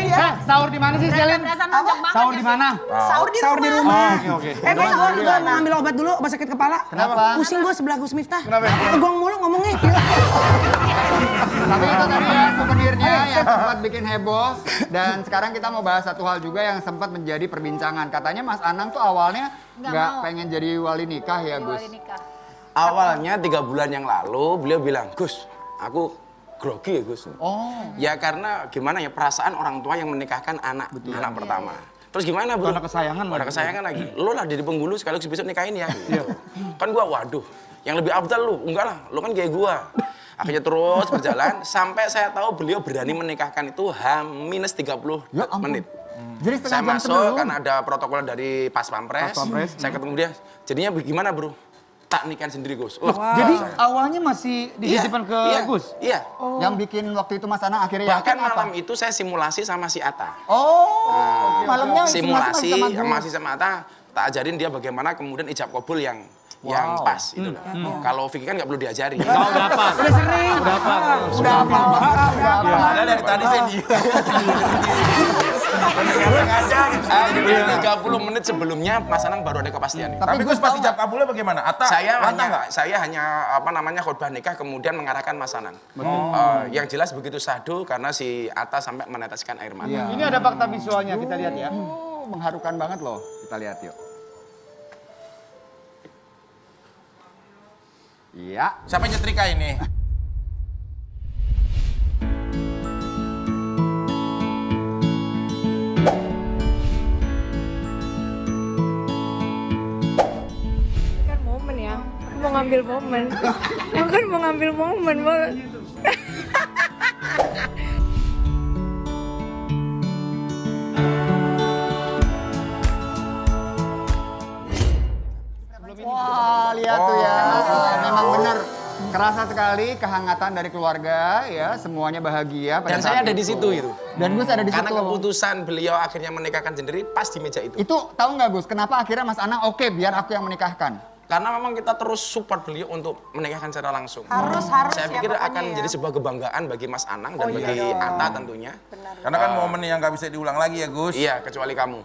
ya. Sahur di mana sih, Selin? Sahur di mana? Sahur di rumah. Oke. Guys, gue mau ambil obat dulu, obat sakit kepala. Kenapa? Pusing gue sebelah Gus Miftah. Kenapa? Tegong mulu ngomongnya. Tapi itu tadi ya souvenirnya yang sempat bikin heboh. Dan sekarang kita mau bahas satu hal juga yang sempat menjadi perbincangan. Katanya Mas Anang tuh awalnya nggak pengen jadi wali nikah ya, Gus? Awalnya 3 bulan yang lalu beliau bilang, Gus, aku grogi ya Gus. Ya karena gimana ya, perasaan orang tua yang menikahkan anak pertama. Terus gimana bro? Karena kesayangan. Karena kesayangan lagi. Lo lah jadi penghulu sekaligus besok nikahin ya. Gitu. Kan gua, waduh, yang lebih afdal lu. Enggak lah, lu kan kayak gua. Akhirnya terus berjalan sampai saya tahu beliau berani menikahkan itu H-30 menit. Jadi Saya masuk kan ada protokol dari Pas Pampres. Saya ketemu dia. Jadinya gimana bro? Tak nikahin sendiri Gus. Jadi awalnya masih dititipkan ke Gus? Iya. Yang bikin waktu itu Mas Anang akhirnya Bahkan malam itu saya simulasi sama si Atta. Malamnya simulasi masih sama Atta. Tak ajarin dia bagaimana kemudian ijab kabul yang pas itu loh. Kalau Vicky kan nggak perlu diajari. Udah apa? Udah sering. Udah apa? Padahal dari tadi saya dia. 30 menit sebelumnya Mas Anang baru ada kepastian. Tapi Gus pas ijab kabulnya bagaimana? Saya hanya khutbah nikah kemudian mengarahkan Mas Anang. Yang jelas begitu syahdu karena si Atta sampai meneteskan air mata. Ini ada fakta visualnya, kita lihat ya. Mengharukan banget loh. Kita lihat yuk. Iya. Siapa yang nyetrika ini? Kan momen ya, aku mau ngambil momen. Aku kan mau ngambil momen. Wah, lihat tuh ya. Memang benar. Kerasa sekali kehangatan dari keluarga ya, semuanya bahagia. Dan saya ada di situ itu. Dan Gus ada di situ. Karena keputusan beliau akhirnya menikahkan sendiri pas di meja itu. Itu tahu nggak Gus, kenapa akhirnya Mas Anang oke biar aku yang menikahkan? Karena memang kita terus support beliau untuk menikahkan secara langsung. Harus Saya pikir ya, akan jadi sebuah kebanggaan bagi Mas Anang dan bagi Atta tentunya. Karena kan momen yang nggak bisa diulang lagi ya Gus. Iya, kecuali kamu.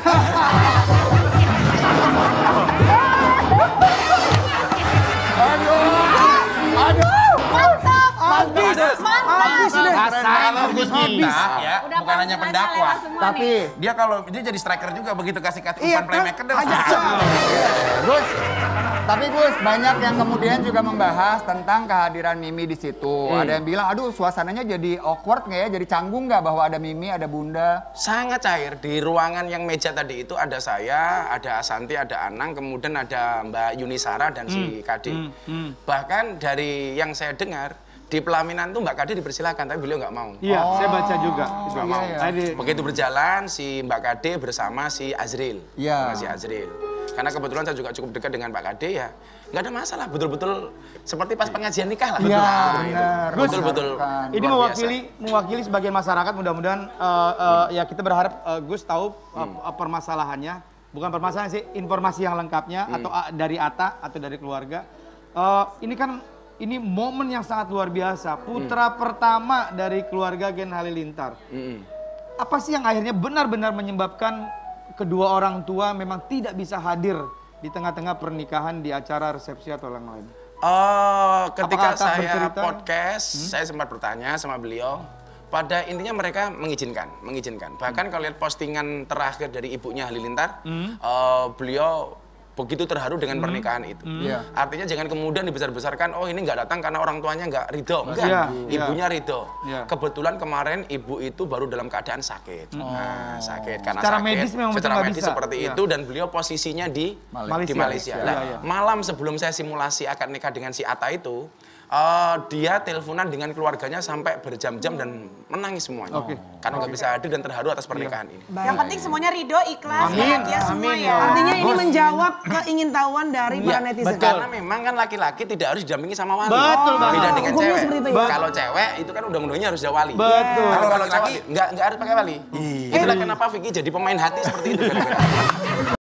Kalau Gus Miftah ya, bukan hanya pendakwah. Tapi Dia kalau dia jadi striker juga begitu kasih umpan playmaker dia Gus, tapi Gus banyak yang kemudian juga membahas tentang kehadiran Mimi di situ. Ada yang bilang, aduh suasananya jadi awkward nggak ya, jadi canggung nggak bahwa ada Mimi, ada Bunda? Sangat cair. Di ruangan yang meja tadi itu ada saya, ada Asanti, ada Anang, kemudian ada Mbak Yunisara dan si Kade. Bahkan dari yang saya dengar, di pelaminan tuh Mbak Kade dipersilakan, tapi beliau nggak mau. Iya, saya baca juga. Nggak mau. Begitu berjalan, si Mbak Kade bersama si Azril. Iya. Sama si Azril. Karena kebetulan saya juga cukup dekat dengan Mbak Kade ya. Nggak ada masalah, betul-betul seperti pas pengajian nikah lah. Iya, benar. Betul-betul. Ini mewakili sebagian masyarakat, mudah-mudahan ya kita berharap Gus tahu permasalahannya. Bukan permasalahan sih, informasi yang lengkapnya atau dari Atta atau dari keluarga. Ini momen yang sangat luar biasa. Putra pertama dari keluarga Gen Halilintar. Apa sih yang akhirnya benar-benar menyebabkan kedua orang tua memang tidak bisa hadir di tengah-tengah pernikahan di acara resepsi atau yang lain? Ketika Apakah Atta saya bercerita? podcast, saya sempat bertanya sama beliau. Pada intinya mereka mengizinkan. Bahkan kalau lihat postingan terakhir dari ibunya Halilintar, beliau begitu terharu dengan pernikahan itu. Artinya jangan kemudian dibesar-besarkan, oh ini nggak datang karena orang tuanya nggak ridho. Enggak, ibunya ridho. Kebetulan kemarin ibu itu baru dalam keadaan sakit. Sakit karena Secara sakit. medis memang secara betul medis bisa. seperti itu dan beliau posisinya di Malaysia. Nah, malam sebelum saya simulasi akad nikah dengan si Atta itu, dia teleponan dengan keluarganya sampai berjam-jam dan menangis semuanya. Karena nggak bisa hadir dan terharu atas pernikahan ini. Yang penting semuanya ridho, ikhlas, bahagia semua ya. Artinya ini menjawab keingintahuan dari para netizen. Karena memang kan laki-laki tidak harus didampingi sama wali. Betul banget. Beda dengan Hukumnya cewek. seperti itu ya? Kalau cewek itu kan undang-undangnya harus ada wali. Betul. Kalau laki-laki nggak harus pakai wali. Itulah kenapa Vicky jadi pemain hati seperti itu.